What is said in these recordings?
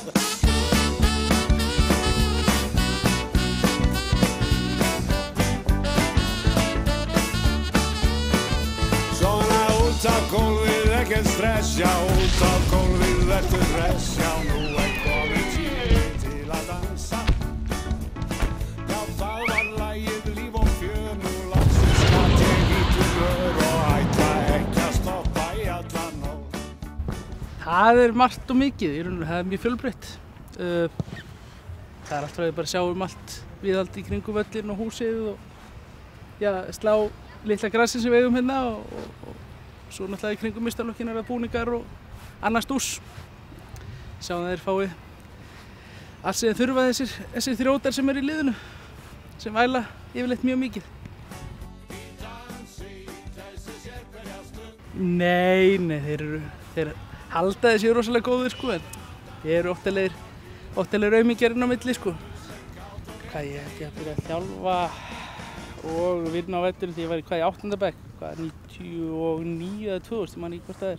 Svona út á gólfið, ekkert stress, já, út á gólfið, verður hress, já, nú komið tími til að dansa. Já, það var lagið líf og fjör, nú loksins gat ég lítið blöð og ætla ekki að stoppa í alla nótt. Það margt og mikið, í rauninni, það mjög fjölbreytt. Það allt frá því bara að sjá allt viðhald í kringum völlinn og húsið og já, slá litla grassin sem við eigum hérna og svo náttúrulega í kringum mistarlokkin það búningar og annars dús. Sjáum þeir fái allt sem þeir þurfa þessir þrjótar sem í liðinu, sem væla yfirleitt mjög mikið. Nei, þeir halda þessi rosalega góðir sko, en þeir eru óttalegir aumingjar inn á milli sko. Hvað ég ætti að byrja að þjálfa og vinna á veturinn því ég var í 8. bekk, 99 eða 2000, ég man ekki hvort það er.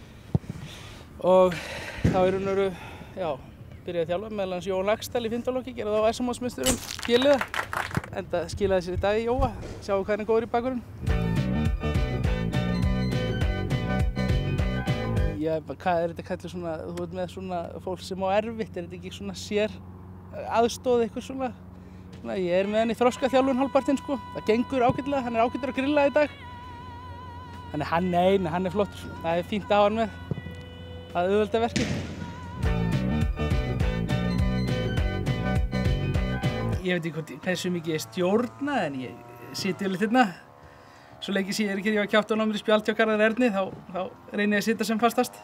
Og þá já, byrjaði að þjálfa meðal hans Jón Laxdal í 5. flokki, gerði þá SM-mesturum félaga. Enda skilaði sér í dag í Jóa, sjáum hvað hann er góður í bakgrunn. Já, hvað þetta kallið svona, þú veit með svona fólk sem á erfitt, þetta ekki svona sér aðstoð eitthvað svona? Ég með hann í þroskaþjálfun hálfpartinn sko, það gengur ágætlega, hann er ágætur að grilla í dag. Þannig hann er flottur, það er fínt að hafa hann með, það auðvelda verkið. Ég veit ekki hversu mikið ég stjórna, en ég siti yfirleitt hérna. Svo lengi sem ég á kjátt á námið í spjald hjá Garðar Erni, þá reyni ég að sitja sem fastast.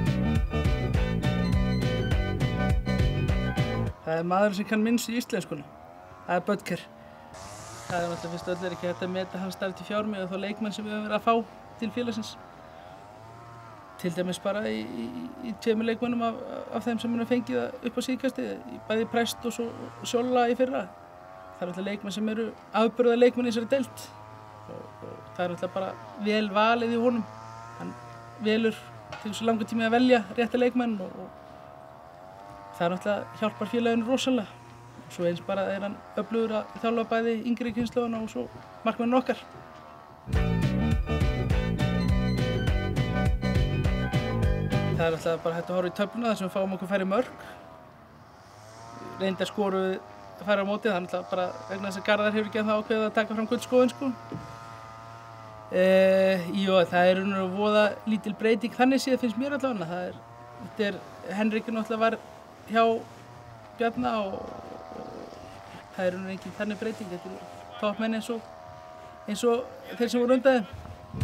Það er maður sem kann minnst í íslenskuna. Það er Bödker. Það er náttúrulega fyrst öll ekki hægt að meta hans starf til fjármið og þá leikmenn sem við höfum verið að fá til félagsins. Til dæmis bara í 2 leikmennum af þeim sem hann har fengið upp á síðkastið, bæði Prest og svo Sjolla í fyrra. Það er náttúrulega leikmenn sem eru afburða leikmenn í þessari deild. Og það er náttúrulega bara vel valið í honum. Hann velur til svo langur tími að velja rétta leikmenn og það er náttúrulega hjálpar félaginu rosalega. Svo eins bara er hann öflugur að þjálfa bæði yngri kynslóðana og svo markmennina okkar. Það er alltaf bara hægt að horfa í töfluna þar sem við fáum okkur færri mörk. Reyndar skorum við færri á mótið, það er alltaf bara vegna þess að Garðar hefur ekki ennþá ákveðið að taka fram gullskóinn sko. Það er voða lítil breyting þannig séð finnst mér allavega. Henrik náttúrulega var hjá Bjarna og það er engin þannig breyting, þetta eru toppmenn eins og þeir sem voru undan þeim.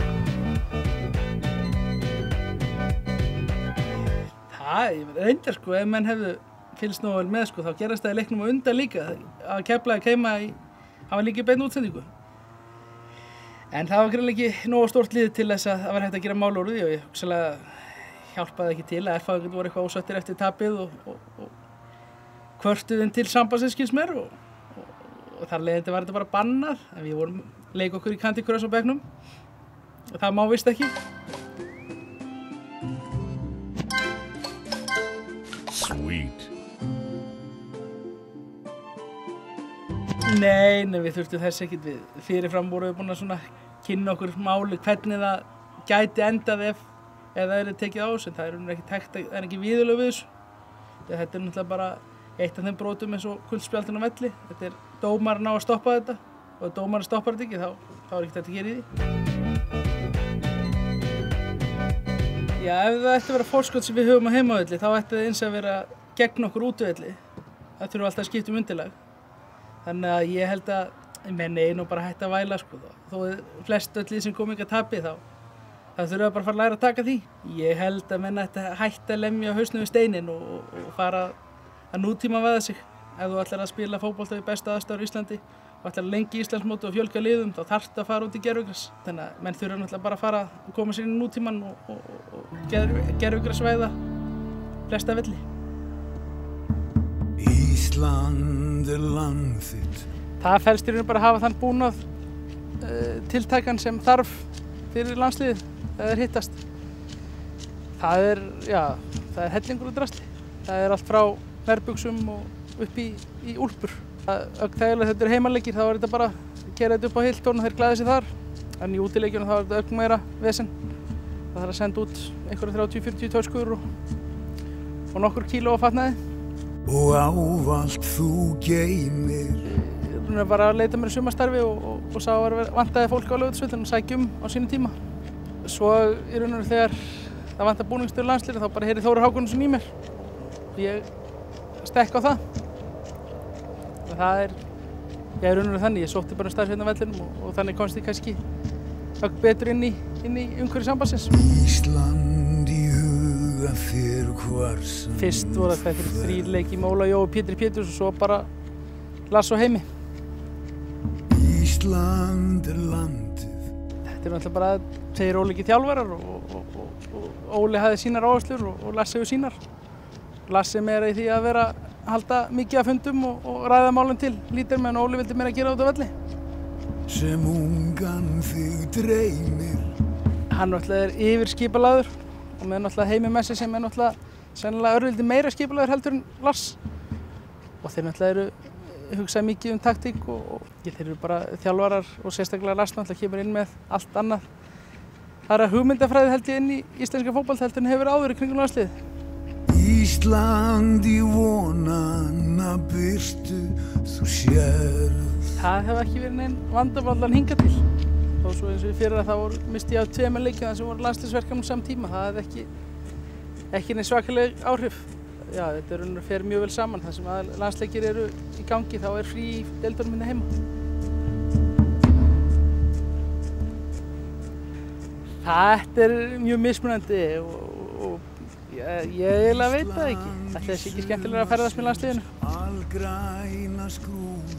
Það reyndar sko, ef menn hefðu fylgst nógu vel með sko, þá gerast það í leiknum á undan líka, að Keflavík heima hann var líka í beinni útsendingu. En það var greinilega ekki nógu stórt lið til þess að það var hægt að gera mál úr því og ég hugsalega hjálpaði ekki til að erfæðingarnir voru eitthvað ósáttir eftir tapið og kvörtuðin til sambandsins skilst mér og þar leiðandi var þetta bara bannað, en við vorum leik okkur í Candy Crush á bekknum og það má vist ekki. Sweet. Nei, við þurftum þess ekkert við. Fyrirfram vorum við búin að svona kynna okkur máli hvernig það gæti endað ef það er tekið á þessu, en það er ekki tækt, það er ekki viðurlög við þessu. Þetta er náttúrulega bara eitt af þeim brotum eins og guldspjaldinn á velli. Þetta er dómarinn á að stoppa þetta og ef dómarinn stoppar þetta ekki þá er ekkert hægt að gera í því. Já, ef það ætti að vera forskot sem við höfum á heimavelli þá ætti það eins að vera gegn okkur útivelli. Það þurfa alltaf að skipta undirlag. Þannig að ég held að menn einu bara hætti að væla sko. Þó flest öll lið sem kom ekki að tapi þá þurfa bara að fara að læra að taka því. Ég held að menn ætti að hætta að lemja hausnum við steinin og fara að nútímavæða sig. Ef þú ætlar að spila fótbolta í bestu aðstæður í Íslandi og ætlar að lengi í Íslandsmóti og fjölga liðum, þá þarftu að fara út í gervigras. Þannig að menn þurfa náttúrulega bara að fara að koma sér inn í nútíman og gervigrasvæða flesta velli. Ísland er land þitt. Það felst í raun bara að hafa þann búnað tiltækan sem þarf fyrir landsliðið eða hittast. Það er hellingur og drasli. Það allt frá nærbuxum og upp í úlpur. Þegar þetta heimaleikir þá þetta bara að gera þetta upp á Hilton og þeir glæða sig þar. En í útileikjunum þá þetta meira vesen. Það þarf að senda út einhverja 30-40 töskur og nokkur kíló af fatnaði. Og ávallt þú geymir. Ég bara að leita mér í sumarstarfi og sá að vantaði fólk á Laugardalsvellinum og sækja á sínum tíma. Svo í raun og veru þegar það vantar búningsstjóri landsliðs þá bara heyri Þórir Hákonarson í mér. Ég stekk á það. Og það í raun og veru þannig. Ég sótti bara starfsveitna vellinum og þannig komst ég kannski betur inn í umhverfi sambandsins. Ísland í huga þér hvar sem Fyrst voru þetta 3 leiki með Óla Jó og Pétri Péturs og svo bara Lasse og Heimi. Ísland landið. Þetta náttúrulega bara 2 ólíkir þjálfarar og Óli hafði sínar áherslur og Lasse hefur sínar. Lasse meira í því að vera að halda mikið af fundum og ræða málum til lítir meðan Óli vildi meira gera út á velli. Sem ungan þig dreymir. Hann náttúrulega yfirskipulagður og með náttúrulega Heimi með sig sem náttúrulega sennilega örlítið meira skipulagður heldur en Lars. Og þeir náttúrulega hugsaði mikið taktík og þeir eru bara þjálfarar og sérstaklega Lars náttúrulega kemur inn með allt annað. Það hugmyndafræði held ég inn í íslenska fótbolta heldur en hefur áður í kringum landsliðið. Ísland í vonana birtu þú sérð. Það hefur ekki verið neinn vandamál hingað til. Þó svo eins og í fyrra þá misti ég af 2 leikjum þar sem voru landsliðsverkefni á sama tíma. Það hefði ekki neinn svakaleg áhrif. Já, þetta fer mjög vel saman. Það sem landsleikir eru í gangi þá frí í deildunum minna heima. Þetta mjög mismunandi og ég eiginlega veit það ekki. Þetta sé ekki skemmtilega að ferðast með landsliðinu. Algræna skrúð,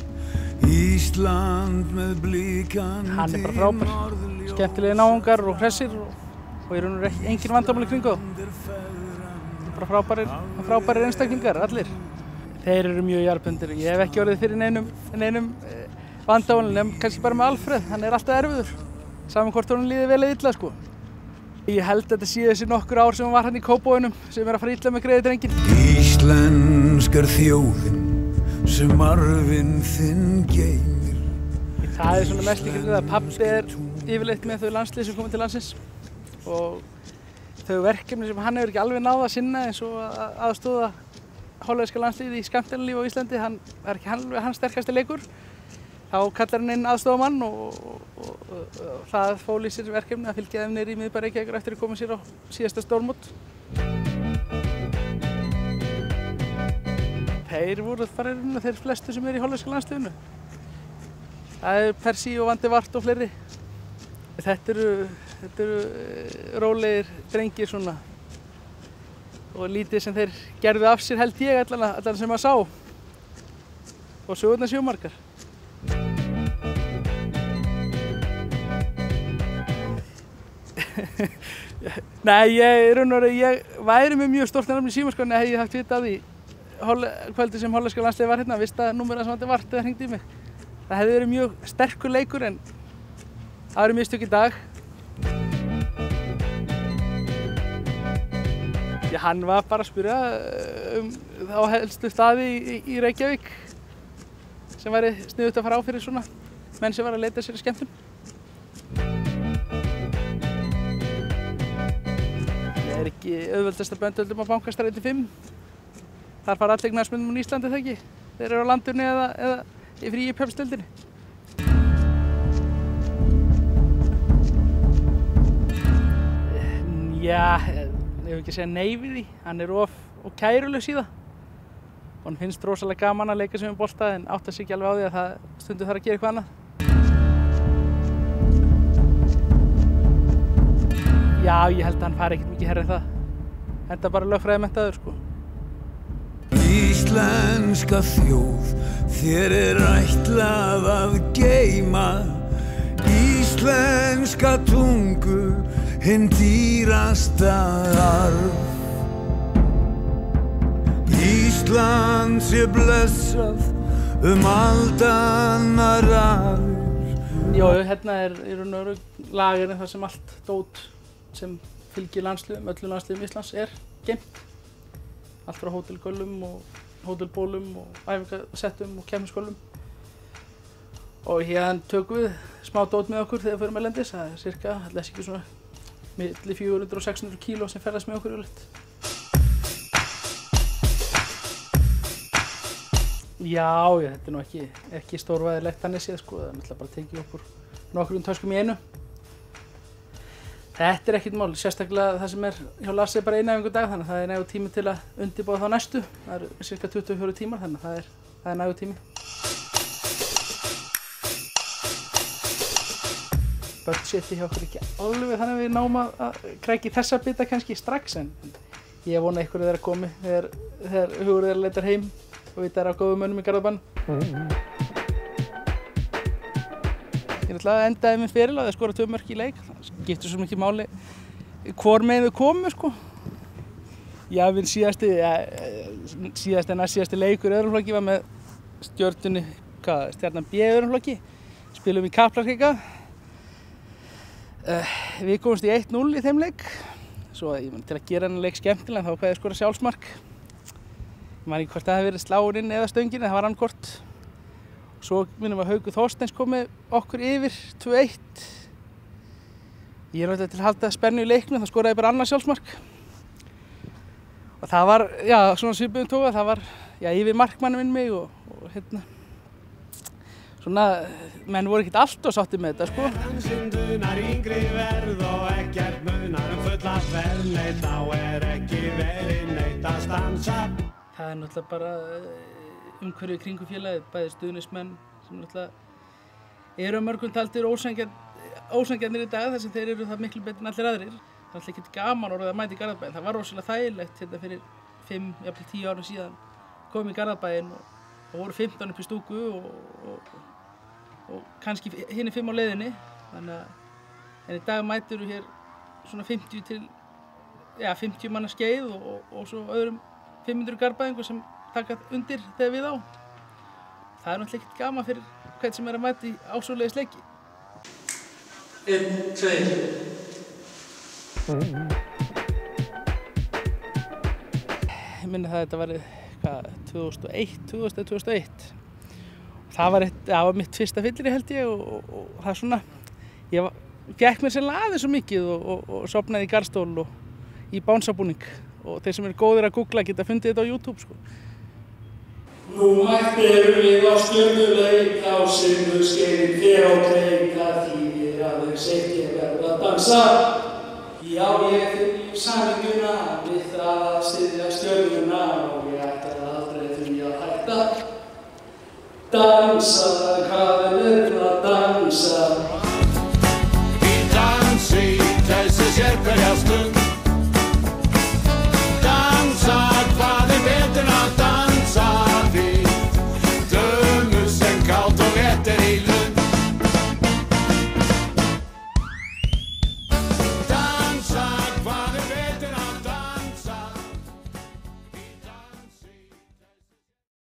Ísland með blikandi. Hann bara frábær. Skemmtilegir náungar og hressir og í raun og veru engin vandamál í kringu þá. Bara frábærir einstaklingar, allir. Þeir eru mjög jarðbundnir. Ég hef ekki orðið fyrir neinum vandamálum, kannski bara með Alfreð. Hann alltaf erfiður. Saman hvort honum líði vel eða illa, sko. Ég held að þetta sé þessi nokkur ár sem hann var hann í Kópavoginum, sem að fara illa með greiði drenginn. Íslenskar þjóðin sem arfinn þinn geymir. Það svona mest í kringum það að pabbi yfirleitt með þau landslið sem komið til landsins og þau verkefni sem hann hefur ekki alveg náð að sinna eins og að aðstoða hollænska landsliðið í skemmtanalífi á Íslandi. Það ekki hans sterkasti leikur. Þá kallar hann inn aðstoðarmann og það fól í sér verkefni að fylgja þeim niður í miðbæ Reykjavíkur eftir að koma sér á síðasta stórmót. Þeir voru bara þeir flestu sem í hollænska landsliðinu. Það Persi og Vandi Vart og fleiri. Þetta eru rólegir drengir svona og lítið sem þeir gerðu af sér held ég allan sem maður sá. Og sögurnar séu margar. Nei, ég væri með mjög stórt nafn í símaskráni hefði ég haft vita af því kvöldi sem hollenska landsliðið var hérna, vissi að númerið sem Vandi Vart eða hringdi í mig. Það hefði verið mjög sterkur leikur en það eru mistök í dag. Hann var bara að spyrja á helstu staði í Reykjavík sem væri sniðugt að fara á fyrir svona menn sem var að leita sér í skemmtun. Ég ekki auðveldasta böndöldum á Bankastræti 5. Þar fara allir knattspyrnumenn í Íslandi, það ekki? Þeir eru á landinu eða í fríi pepsdeildinni. Já, ég vil ekki segja nei við því. Hann of kærulaus í það. Hann finnst rosalega gaman að leika sem um bolta en áttar sig ekki alveg á því að það stundum þarf að gera eitthvað annað. Já, ég held að hann fari ekkert mikið hærra en það. Enda bara lögfræðimenntaður, sko. Íslenska þjóð, þér ætlað að geyma íslenska tungu, hinn dýrasta arf. Ísland sé blessað aldanna raðir. Jó, hérna í raun og veru lagerinn þar sem allt dót sem fylgir landsliðum, öllum landsliðum Íslands geymt. allt frá hótelgöllum og hótelbólum og æfingasettum og keppnisgöllum. Og hérna tökum við smá dót með okkur þegar við förum erlendis. Það cirka, ætla ekki svona milli 400 og 600 kíló sem ferðast með okkur yfirleitt. Já, þetta nú ekki stórvæðilegt þannig séð sko. Það náttúrulega bara tekið okkur nokkrum töskum í einu. Þetta ekkert mál, sérstaklega það sem hjá Larsi bara einu æfingu dag, þannig að það nægur tími til að undirbúa þá næstu. Það cirka 24 tímar, þannig að það nægur tími. Budgeti hjá okkur ekki alveg þannig að við náum að krækja í þessa bita kannski strax, en ég vona einhverju þeirra komi þegar hugur þeirra leitar heim og við erum á góðum mönnum í Garðabænum. Ég náttúrulega endaði minn feril á því að skora 2 mörk í leik. Það skiptir svo mikið máli hvor megin við komum sko. Já, minn síðasti en næst síðasti leikur í öðrum flokki var með Stjörnunni, Stjarnan B í öðrum flokki. Spilum í Kaplakrika. Við komumst í 1-0 í þeim leik. Svo til að gera þennan leik skemmtilega þá kvað ég skora sjálfsmark. Ég man ekki hvort það hefði verið sláinn eða stöngin, en það var annað. Svo minnum að Haukur Þorsteins kom með okkur yfir 2-1. Ég náttúrulega til að halda spennu í leiknum, þá skoraði ég bara annað sjálfsmark. Og það var, já, svona svipuðum tóga, það var, já, yfir markmannum minn mig og svona, menn voru ekkert allt og sátti með þetta, sko. Dansinn dunar yngri verð og ekkert munar fulla verðleit, þá ekki verið neitt að stansa. Það náttúrulega bara umhverfið kringum félagið, bæði stuðningsmenn sem náttúrulega eru á mörgum taldir ósangjarnir í dag þar sem þeir eru það miklu betur en allir aðrir. Það er alltaf ekkert gaman orðið að mæta í Garðabæinn. Það var rosalega þægilegt hérna fyrir 5, jafnvel 10 árum síðan. Kom í Garðabæinn og voru 15 upp í stúku og kannski hinni 5 á leiðinni. En í dag mætur hér svona 50 manna skeið og svo öðrum 500 Garðabæingur sem taka undir þegar við á. Það er náttúrulega ekkert gaman fyrir hvern sem að mæta í ásóðlegis leiki. 1, 2. Ég minni það að þetta var 2001. Það var mitt fyrsta fyllerí held ég og það svona, ég gekk mér sennilega aðeins svo mikið og sofnaði í garðstól og í bánsabúning. Og þeir sem eru góðir að googla geta fundið þetta á YouTube sko. Nú mættir við á stjörnuleik á sigurskeiðin þér á kreik, það þýðir aðeins eitt ég verð að dansa. Já, ég finn í saminguna við það að styðja stjörnuna og ég ætla aldrei því að hætta dansa.